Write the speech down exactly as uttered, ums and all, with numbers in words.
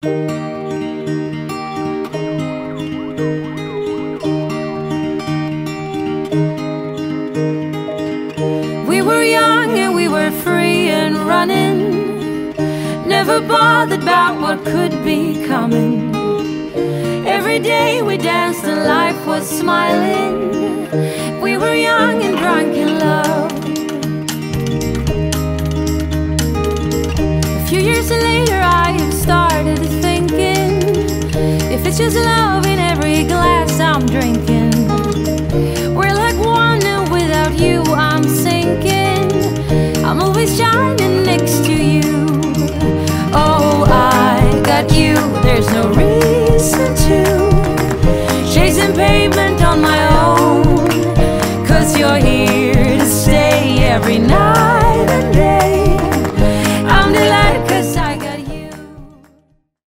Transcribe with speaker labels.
Speaker 1: We were young and we were free and running, never bothered about what could be coming. Every day we danced and life was smiling. We were young and drunk in love. A few years later I have started